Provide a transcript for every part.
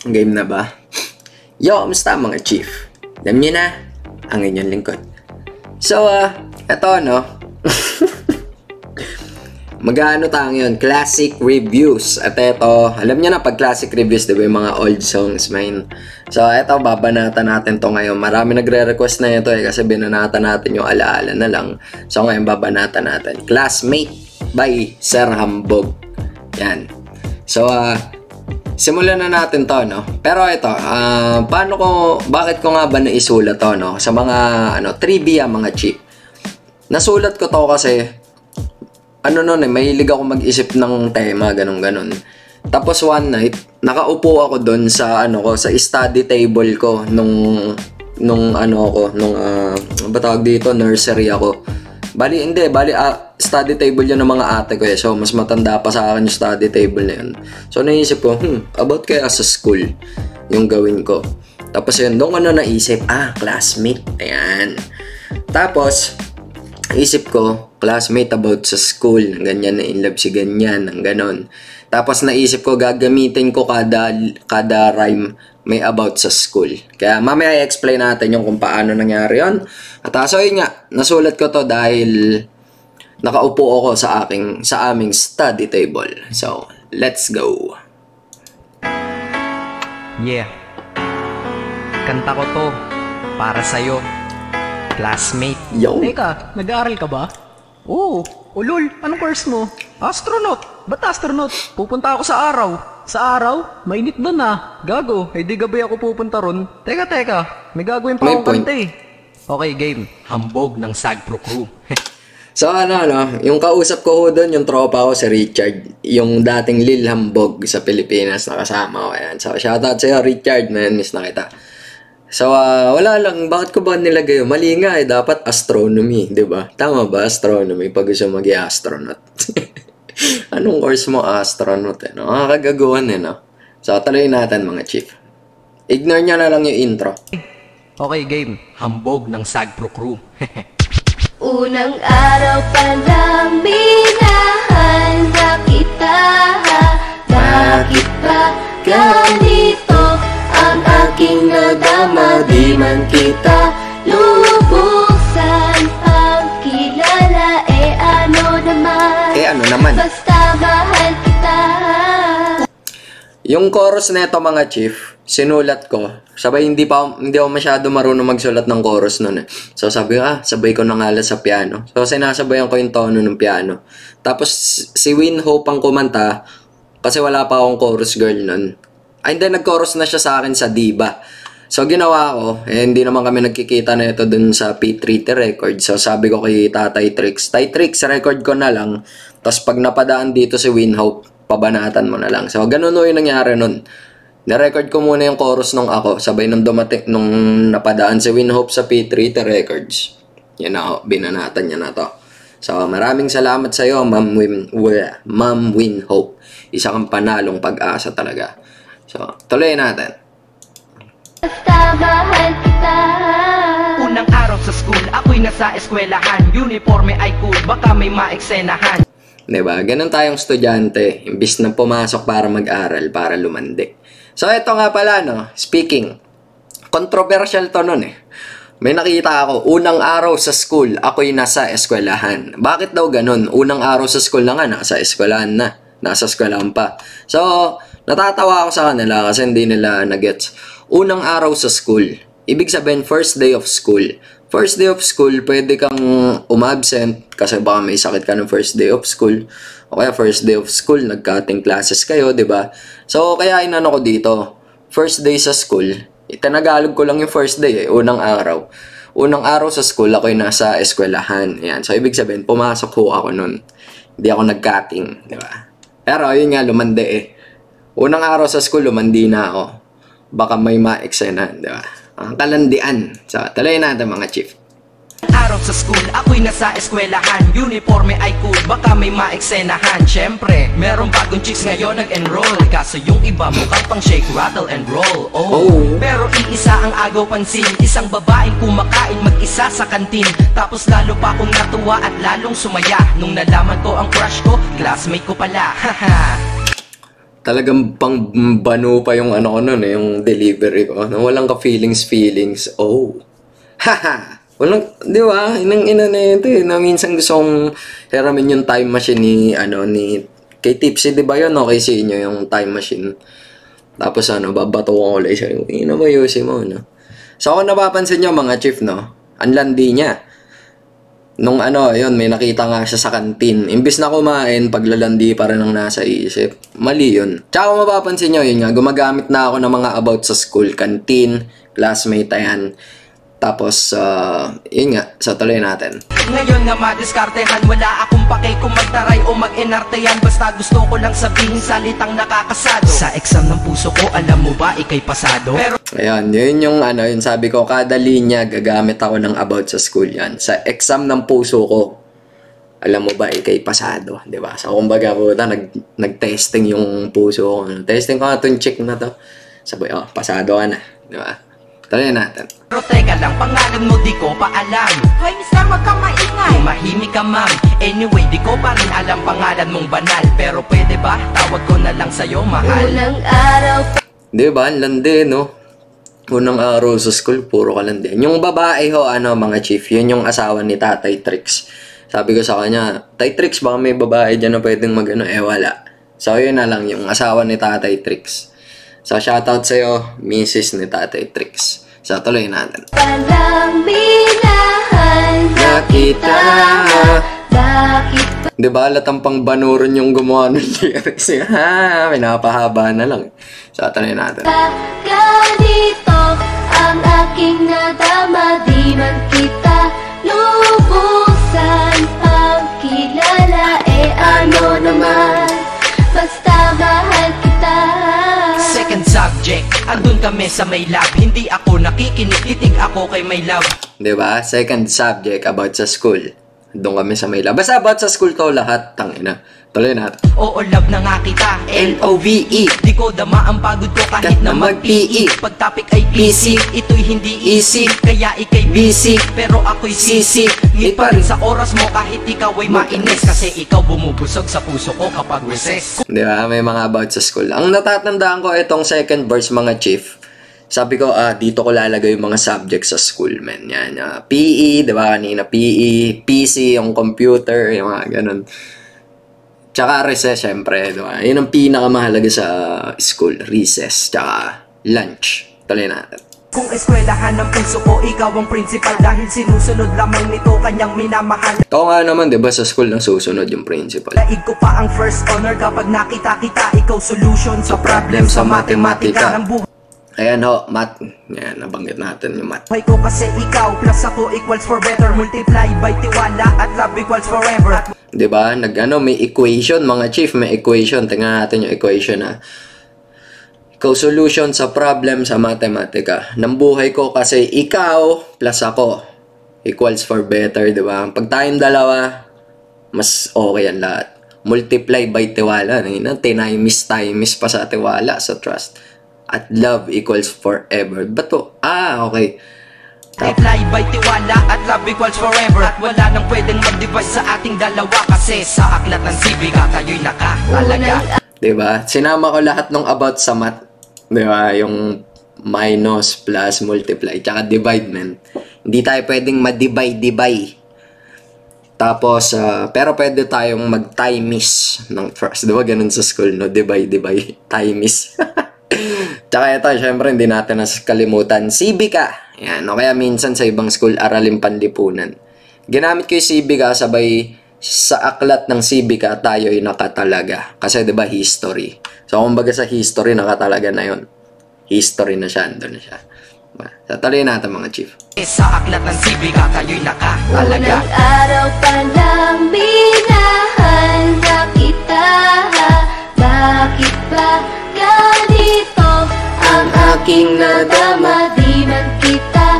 Game na ba? Yo, kamusta mga chief? Alam nyo na, ang inyong lingkod. So, eto no. Mag-ano tayo yun, classic reviews. At eto, alam nyo na pag classic reviews, diba yung mga old songs, man. So, eto, babanatan natin to ngayon. Marami nagre-request na ito kasi binanatan natin yung alaala na lang. So, ngayon babanatan natin. Classmate by Sir Hambog. Yan. So, simulan na natin to, no? Pero ito, bakit ko nga ba naisulat to, no? Sa mga, trivia, mga chief. Nasulat ko to kasi, mahilig ako mag-isip ng tema, ganun. Tapos one night, nakaupo ako doon sa, sa study table ko, nursery ako. Study table yun ng mga ate ko eh. So, mas matanda pa sa akin yung study table na yun. So, naisip ko, about kaya sa school yung gawin ko. Tapos yun, doon ko naisip, classmate. Ayan. Tapos, isip ko, classmate about sa school. Ganyan na in love si ganyan, ng ganon. Tapos naisip ko, gagamitin ko kada rhyme may about sa school. Kaya mamaya i-explain natin yung kung paano nangyari yun. At so yun nga, nasulat ko to dahil nakaupo ako sa aming study table. So, let's go. Yeah. Kanta ko to para sa'yo, classmate. Yo. Teka, nag-aaral ka ba? Oo. Lol, anong course mo? Astronaut. Ba't astronaut? Pupunta ako sa araw. Sa araw? Mainit doon Gago, di gabay ako pupunta ron. Teka. May gagawin pa akong kanta eh. Okay, game. Hambog ng Sagpro Crew. So yung kausap ko doon, yung tropa ko si Richard, yung dating Lil Hambog sa Pilipinas na kasama ko. Ayan. So shoutout sa'yo Richard, man, miss na kita. So wala lang, bakit ko ba nilagay yun? Mali nga dapat astronomy, di ba? Tama ba, astronomy, pag gusto mag-i-astronaut? Anong course mo, astronaut Nakakagaguhan no? So tuloy natin mga chief. Ignore nyo na lang yung intro. Okay, game. Hambog ng Sagpro Crew. Unang araw pa lang minahanda kita. Bakit ba ganito ang aking nadama? Di man kita lubusan pagkilala. Ano naman? Basta mahal kita. Yung chorus na ito mga chief, sinulat ko. Sabay hindi ako masyado marunong magsulat ng chorus nun eh. So sabi ko, sabay ko na nga sa piano. So sinasabayan ko yung tono ng piano. Tapos si Win Hope ang kumanta kasi wala pa akong chorus girl nun. Hindi, nag-chorus na siya sa akin sa Diba. So ginawa ko, hindi naman kami nagkikita na ito dun sa P3T Records. So sabi ko kay Tatay Trix, record ko na lang. Tapos pag napadaan dito si Win Hope, pabanatan mo na lang. So ganun yung nangyari nun. Na-record ko muna yung chorus nung ako. Sabay nung napadaan si Win Hope sa P3T Records. Yan binanatan niya na to. So maraming salamat sa iyo, Ma'am Win Hope. Isa kang panalong pag-asa talaga. So tuloy natin. Basta mahal kita. Unang araw sa school, ako'y nasa eskwelahan. Uniforme ay cool, baka may maeksenahan. Diba? Ganun tayong estudyante. Imbis na pumasok para mag-aral, para lumandi. So ito nga pala, speaking. Controversial to nun eh. May nakita ako, unang araw sa school, ako'y nasa eskwelahan. Bakit daw ganun? Unang araw sa school na nga, nasa eskwelahan na. Nasa eskwelahan pa. So, natatawa ako sa kanila kasi hindi nila nagets. Unang araw sa school. Ibig sabihin, first day of school. First day of school, pwede kang umabsent kasi baka may sakit ka ng first day of school. O kaya first day of school, nag-cutting classes kayo, di ba? So, kaya inano ko dito, first day sa school, itanagalog ko lang yung first day unang araw. Unang araw sa school, ako'y nasa eskwelahan. Yan. So, ibig sabihin, pumasok ho ako nun. Hindi ako nag-cutting, di ba? Pero, yun nga, lumandi Unang araw sa school, lumandi na ako. Baka may ma-eksena, di ba? Ang kalandian. So, tuloy natin mga chief. Araw sa school, ako'y nasa eskwelahan. Uniforme ay cool, baka may maeksenahan. Syempre, merong bagong chicks ngayon nag-enroll. Kaso yung iba mukhang pang shake, rattle and roll. Pero iisa ang agaw pansin. Isang babaeng kumakain mag-isa sa kantin. Tapos lalo pa akong natuwa at lalong sumaya nung nalaman ko ang crush ko, classmate ko pala. Haha. Talagang pang bano pa yung ano ko nun eh, yung delivery ko. No? Walang ka feelings. Oh. Haha. Walang, di ba? Inang-ina na ito eh. Na minsan gusto kong hiramin yung time machine ni kay Tipsy, di ba yun? Okay sa inyo yung time machine. Tapos babato ko ulit siya. Ina mo, Yossi mo, no? So kung napapansin nyo mga chief, no? Ang landi niya. Nung yun, may nakita nga siya sa kantin. Imbis na kumain, paglalandi pa rin ang nasa isip. Mali yun. Tsaka kung mapapansin nyo, yun nga, gumagamit na ako ng mga about sa school, kantin, classmate, ayan. Tapos, yun nga, so tuloy natin. Ngayon nga madiskartehan, wala akong pake kung magtaray o mag-enartehan. Basta gusto ko lang sabihin salitang nakakasado. Sa exam ng puso ko, alam mo ba, ikay pasado? Pero ayan, yun yung yun sabi ko, kada linya gagamit ako ng about sa school yan. Sa exam ng puso ko, alam mo ba, ikay pasado, di ba? So, kumbaga po, nag-testing yung puso ko. Testing ko nga itong chick na to. Sabi, pasado ka na, di ba? Tuloy natin. Pero teka lang, pangalan mo di ko pa alam. Hoy mister, wag kang maingay. Tumahimik ka ma'am. Anyway, di ko pa rin alam pangalan mong banal. Pero pwede ba, tawag ko na lang sa'yo mahal. Unang araw Di ba? Landi, no? Unang araw sa school, puro ka landi. Yung babae ho, mga chief, yun yung asawa ni Tatay Trix. Sabi ko sa kanya, Tay Trix, baka may babae dyan na pwedeng wala. So, yun na lang, yung asawa ni Tatay Trix. So, shoutout sa'yo, Mrs. ni Tatay Trix. So, tuloy natin. palang minahal na kita. Bakit ba Diba, latang pang banuron yung gumawa ng lyrics. Pinapahaba na lang. So, tuloy natin. ganito ang aking nadama? Di man kita lubusan pagkilala. Ano naman, basta mahal kita. Second subject, andun kami sa may lab. Hindi ako nakikinig, titig ako kay my love. Diba? Second subject about sa school. Doon kami sa may lab. Basta about sa school to lahat. Tangina. Tuloy natin. Oo, love na nga kita, L-O-V-E. Di ko dama ang pagod ko kahit na mag-PE. Pag topic ay PC, ito'y hindi easy. Kaya ikay busy, pero ako'y sisi. Ngit pa rin sa oras mo kahit ikaw ay mainis. Kasi ikaw bumubusog sa puso ko kapag recess. Diba? May mga about sa school. Ang natatandaan ko itong second verse mga chief. Sabi ko, dito ko lalagay yung mga subjects sa school, man. Yan, PE, diba? Kanina PE, PC, yung computer, yung mga ganun. Tsaka recess, syempre, diba? Yun ang pinakamahalaga sa school. Recess, tsaka lunch. Tuloy natin. Kung eskwelahan ng puso ko, ikaw ang principal. Dahil sinusunod lamang nito kanyang minamahal. Ito nga naman, diba? Sa school nang susunod yung principal. Laig ko pa ang first honor kapag nakita kita. Ikaw solution sa problem sa matematika ng buhay. Ayan ho, math. Yan, nabanggit natin yung math. Buhay ko kasi ikaw, plus ako equals for better. Multiply by tiwala at love equals forever. Diba? May equation, mga chief, may equation. Tingnan natin yung equation, Ikaw solution sa problem sa matematika. Ng buhay ko kasi ikaw plus ako equals for better, diba? Pag tayong dalawa, mas okay yan lahat. Multiply by tiwala. Times pa sa tiwala, sa trust. At love equals forever. Bato? Okay. Multiply by tiwala at love equals forever. At wala nang pwedeng mag-divide sa ating dalawa. Kasi sa aklat ng sibika tayo'y nakatalaga. Diba? Sinama ko lahat ng about sa math. Diba? Yung minus, plus, multiply, tsaka divide, man. Hindi tayo pwedeng ma-divide. Tapos, pero pwede tayong mag-times ng first. Diba? Ganun sa school, no? Divide. Times. Tsaka ito, syempre, hindi natin nakalimutan. Sibika. Yan. O kaya minsan sa ibang school, aralin panlipunan. Ginamit ko yung Sibika, sabay sa aklat ng Sibika, tayo ay nakatalaga. Kasi diba, history. So, kumbaga sa history, nakatalaga na yon. History na siya, andun na siya. So, tuloy natin mga chief. Sa aklat ng sibika tayo'y nakatalaga. unang araw pa lang minahal na kita? Bakit ba ganito ang aking nadama? Di man kita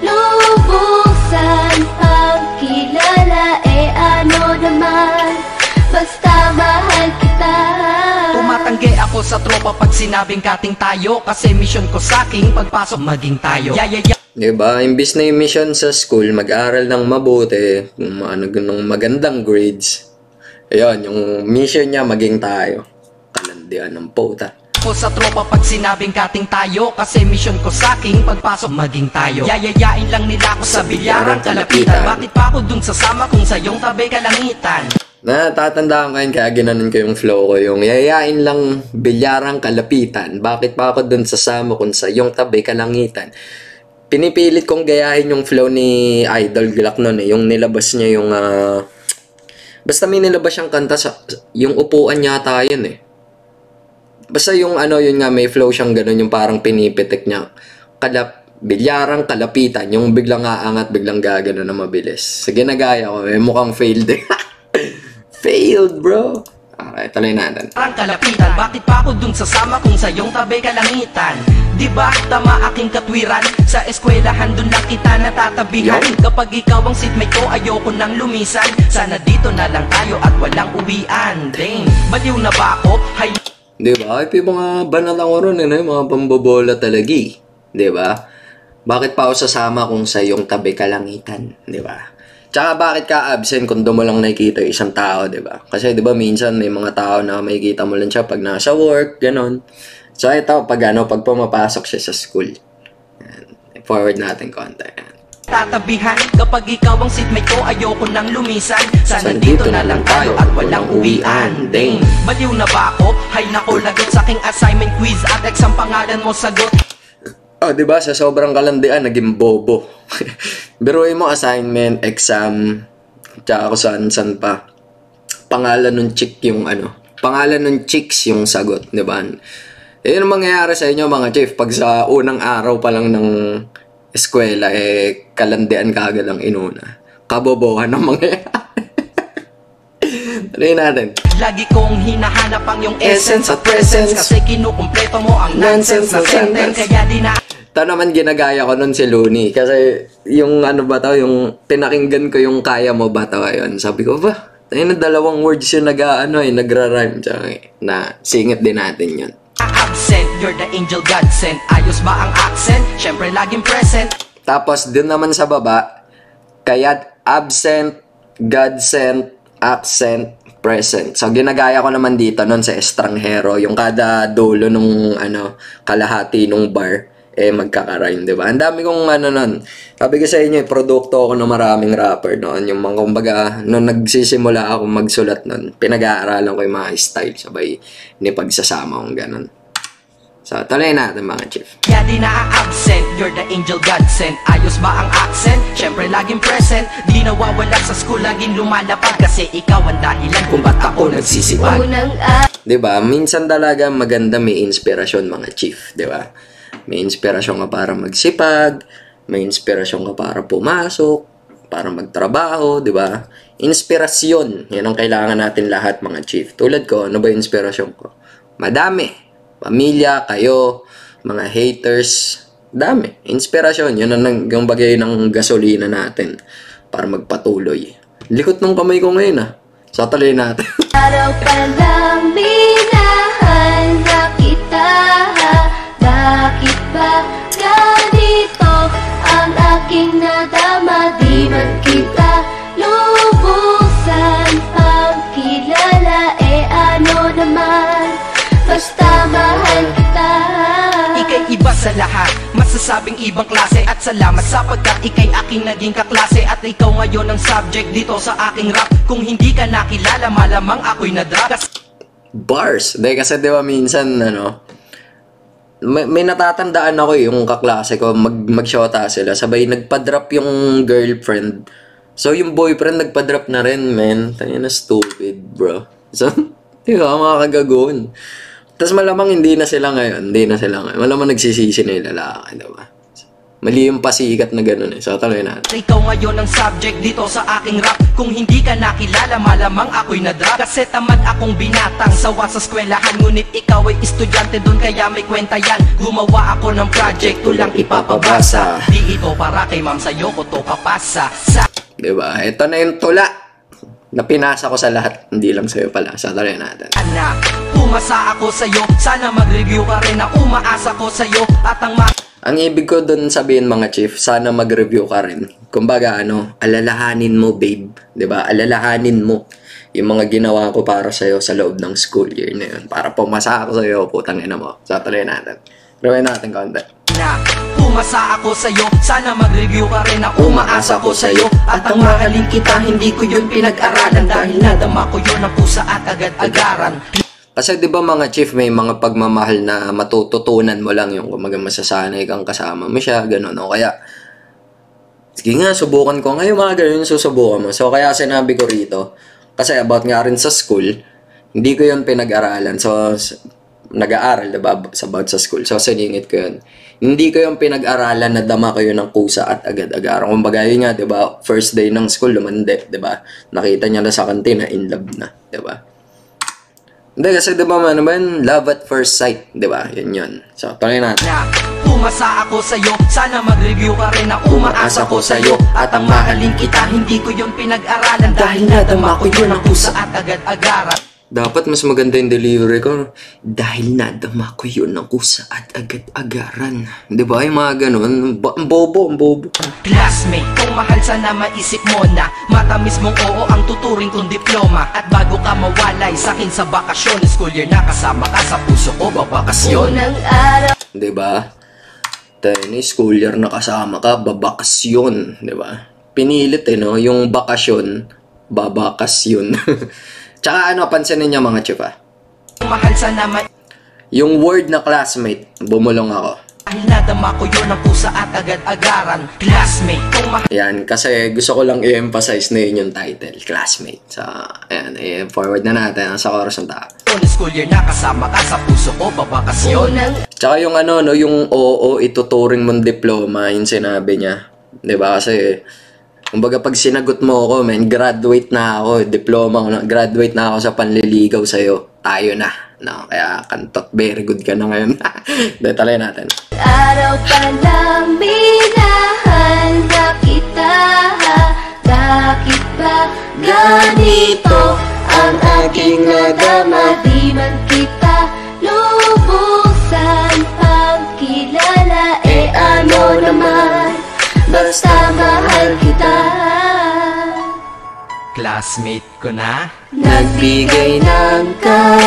lubusan pagkilala. Ano naman, basta mahal kita. Tumatanggi ako sa tropa pag sinabing kating tayo. Kasi mission ko sa aking pagpasok maging tayo. Diba? Imbis na yung mission sa school, mag-aral ng mabuti, ng magandang grades. Ayun, yung mission niya maging tayo. Kalan kalandian ng puta. Ko sa tropa pag sinabing kating tayo, kasi mission ko sa aking pagpasok maging tayo. Yayayain lang nila ako sa bilyarang kalapitan. Bakit pa ako dun sasama kung sa iyong tabi kalangitan? Natatandaan ko yun, kaya ginanon ko yung flow ko, yung yayain lang bilyarang kalapitan. Bakit pa ako dun sasama kung sa iyong tabi kalangitan? Pinipilit kong gayahin yung flow ni Idol Glock nun eh. Yung nilabas niya yung basta may nilabas siyang kanta sa yung upuan yata yun eh. Basta yung yun nga, may flow siyang ganun, yung parang pinipitik niya. Bilyarang kalapitan, yung biglang aangat, biglang gagano na mabilis. Sige, nagaya ko, mukhang failed eh. Failed, bro. Okay, tuloy natin. Parang kalapitan, bakit pa ako dun sasama kung sa iyong tabi kalangitan? Diba tama aking katwiran? Sa eskwelahan dun lang kita natatabihan. Kapag ikaw ang seatmate ko, ayoko nang lumisan. Sana dito na lang tayo at walang uwian. Dang, baliw na ba ako? Hay... Diba? Ay, mga banal ako ron, mga pambobola talagi. Diba? Bakit pa ako sasama kung sa iyong tabi kalangitan? Diba? Tsaka bakit ka absent kung doon mo lang nakikita yung isang tao, diba? Kasi diba minsan may mga tao na makikita mo lang siya pag nasa work, ganon. So ito, pag pumapasok siya sa school. Yan. Forward natin konti. Tatabihan, kapag ikaw ang seatmate ko, ayoko nang lumisan. Sana dito na lang tayo at walang uwian. Dang, baliw na ba ako? Hay nako, lagot sa aking assignment, quiz at exam, pangalan mo sagot. Oh, diba? Sa sobrang kalandian, naging bobo. Biruin mo assignment, exam, tsaka kung saan pa. Pangalan ng chick yung pangalan ng chicks yung sagot, diba? Yun ang mangyayari sa inyo mga chief. Pag sa unang araw pa lang ng eskwela, kalandian ka agad ang inuna. Kabobohan ang mangyayari. Tuloy natin. Lagi kong hinahanap ang yung essence at presence, kasi kinukumpleto mo ang nonsense na sentence. Kaya di na... Ito naman ginagaya ko nun si Looney. Kasi yung yung pinakinggan ko yung kaya mo ba ito ngayon. Sabi ko, ayun na dalawang words yung nagra-rhyme. Na singit din natin yun. Absent, you're the angel God sent. Ayos ba ang accent? Syempre laging present. Tapos din naman sa baba, kaya absent, God sent, accent, present. So ginagaya ko naman dito nun sa estranghero, yung kada dulo nung kalahati nung bar magkaka-rhyme, di ba? Ang dami kong nun. Sabi ko sa inyo, produkto ako ng maraming rapper noon. Yung mga kumbaga, nung nagsisimula ako magsulat nun, pinag-aaralan ko yung mga style, sabay pagsasama kong ganun. So, tuloy natin mga chief. Kaya di na-absent, you're the angel God sent. Ayos ba ang accent? Syempre laging present. Di nawawala sa school, laging lumalapag, kasi ikaw ang dahilan kung ba't ako nagsisipag. Diba? Minsan talaga maganda may inspirasyon mga chief, diba? May inspirasyon ka para magsipag, may inspirasyon ka para pumasok, para magtrabaho, diba? Inspirasyon, yan ang kailangan natin lahat mga chief. Tulad ko, ano ba yung inspirasyon ko? Madami. Pamilya, kayo, mga haters, dami. Inspirasyon, yun ang yung bagay ng gasolina natin para magpatuloy. Likot ng kamay ko ngayon So, tuloy natin. Araw pa lang minahal na kita. Bakit ba ganito ang aking nadama? Di man kita lubusan pagkilala, ano naman, basta mahal kita. Ika'y iba sa lahat, masasabing ibang klase. At salamat sapagkat ika'y aking naging kaklase. At ikaw ngayon ang subject dito sa aking rap. Kung hindi ka nakilala, malamang ako'y nadrag. Bars. Dahil kasi diba minsan, may natatandaan ako yung kaklase ko, mag-shota sila. Sabay nagpa-drop yung girlfriend. So yung boyfriend nagpa-drop na rin, man. Tayo na stupid, bro. So, diba, mga kagagoon. Tapos malamang hindi na sila ngayon. Malamang nagsisisi na yung lalaki, diba? Mali yung pasikat na gano'n So, tuloy natin. Ikaw ngayon ang subject dito sa aking rap. Kung hindi ka nakilala, malamang ako'y nadrag. Kasi tamad akong binatang sawa sa eskwelahan. Ngunit ikaw ay estudyante dun, kaya may kwenta yan. Gumawa ako ng project, tulang ipapabasa. Di ito para kay ma'am, sa'yo ko to papasa. Diba? Ito na yung tula na pinasa ko sa lahat. Hindi lang sa'yo pala. So, tuloy natin. Anak, umasa ako sa'yo. Sana mag-review ka rin na umaasa ko sa'yo. At ang ibig ko dun sabihin mga chief, sana mag-review ka rin. Kumbaga alalahanin mo babe, 'di ba? Alalahanin mo yung mga ginawa ko para sa'yo sa loob ng school year na yun. Para pumasa ako sa'yo, putang ina mo. So, tuloy natin. Gawin natin konti. Na umasa ako sa'yo, sana mag-review ka rin na umaasa ko sa'yo. At ang mahalin kita, hindi ko yun pinag-aralan, dahil nadama ko yun ang pusa at agad-agaran. Kasi di ba mga chief, may mga pagmamahal na matututunan mo lang yung kumaga masasanay kang kasama mo siya, gano'n. O kaya, sige nga, subukan ko. Ngayon mga ganun yung susubukan mo. So, kaya sinabi ko rito, kasi about nga rin sa school, hindi ko yun pinag-aralan. So, nag-aaral, diba, about sa school. So, siningit ko yun. Hindi ko yung pinag-aralan na dama ko yun ng kusa at agad-agaran. Kumbaga yun nga, diba, first day ng school, lumande, diba? Nakita niya na sa kantina, in love na, diba? Hindi, kasi diba man, love at first sight, diba? Yun. So, tuloy natin. Na umasa ako sa'yo, sana mag-review ka rin na umaasa ko sa'yo. At ang mahalin kita, hindi ko yun pinag-aralan, dahil nadama ko yun ang pusa at agad-agaran. Dapat mas maganda yung delivery ko. Dahil nadama ko yun ng kusa at agad-agaran. Diba? Yung mga ganun. Ang bobo. Classmate, kung mahal sana maisip mo na matamis mong oo ang tuturing kong diploma. At bago ka mawalay sa'kin sa bakasyon, school year na kasama ka sa puso ko, babakasyon. Unang araw Diba? Tayo school year na kasama ka, babakasyon. Diba? Pinilit no? Yung bakasyon, babakasyon. Tsaka pansinin niyo mga chief Mahal sana yung word na classmate, bumulong ako. dahil nadama ko yun ang pusa at agad-agaran. Classmate, kung mahal Yan, kasi gusto ko lang i-emphasize na yun yung title, classmate. So, ayan, i-forward na natin sa chorus ng tao. school year na kasama ka sa puso ko, babakasyon. unang Tsaka yung yung oo, ituturing mong diploma, yung sinabi niya. Diba? Kasi, kumbaga pag sinagot mo ako, graduate na ako, diploma ko na, graduate na ako sa panliligaw sa'yo, tayo na. No, kaya kantot, very good ka na ngayon. Dahil talay natin. araw pa lang minahal na kita. Bakit ba ganito ang aking nadama? Di man kita lubusan pagkilala. Ano naman, basta mahal kita. Classmate ko na. Nagbigay ng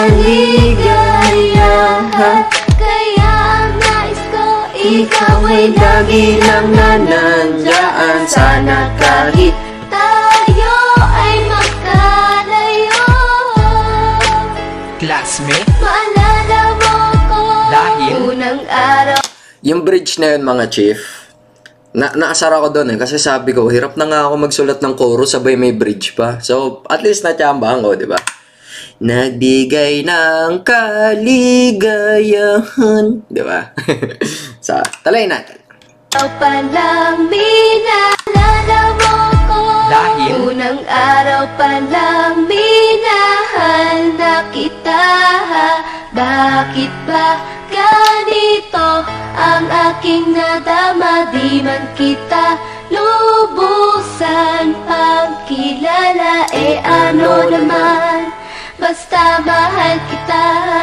kaligayahan, kaya ang nais ko ikaw ay lagi lang na nandyan. Sana kahit tayo ay magkalayo, Classmate, maalala mo ko Dahil? unang araw. Yung bridge na yun mga chief, naasar ako doon kasi sabi ko, hirap na nga ako magsulat ng chorus sabay may bridge pa. So, at least natsambahan ko, di ba? Nagbigay ng kaligayahan, di ba? So, talay natin. Araw pa lang minalala mo ko. Dahil? Unang araw pa lang minahal na kita. Bakit ba ganito ang aking nadama? Di man kita lubusan pagkilala. Ano naman, basta mahal kita.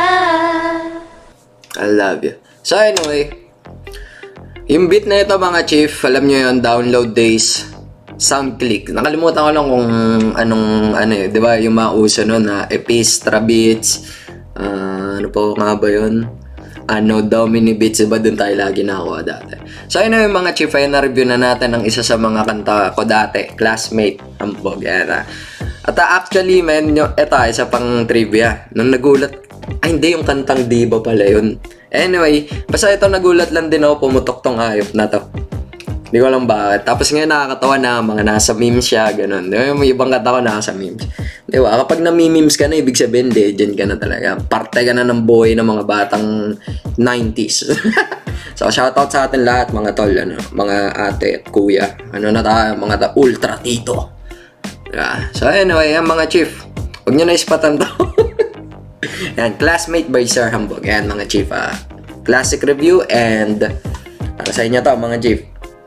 I love you. So anyway, yung beat na ito mga chief, alam nyo yun, download days, SoundClick. Nakalimutan ko lang kung anong, di ba, yung mga uso nun na Epistra Beats, ano po nga ba yun? Domini Beats, diba dun tayo lagi nakakuha dati. So yun na yung mga chief, ay na-review na natin ang isa sa mga kanta ko dati, Classmate, Ambog, yan At actually, ito isa pang trivia. Nung nagulat, hindi, yung kantang Diba pala yun. Anyway, basta ito nagulat lang din ako, pumutok tong hayop na to. Hindi ko alam bakit. Tapos ngayon nakakatawa na, mga nasa memes siya, ganun. Di ba, yung ibang katawa nasa memes. Di ba, kapag nami-memes ka na, ibig sabihin, legend ka na talaga. Parte ka na ng buhay ng mga batang 90s. So, shoutout sa atin lahat, mga tol, mga ate at kuya. Mga ultra tito. Yeah. So, anyway, yan mga chief. Huwag nyo na ispatan to. Yan, Classmate by Sir Hambog. Yan, mga chief. Classic review and para sa inyo to, mga chief.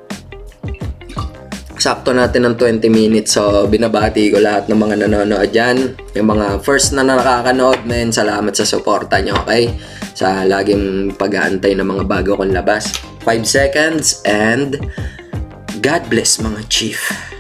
Sakto natin ng 20 minutes. So, binabati ko lahat ng mga nanonood dyan. Yung mga first na nakakanood, men, salamat sa suporta nyo, okay? Sa laging pag-aantay ng mga bago kong labas. 5 seconds and God bless mga chief.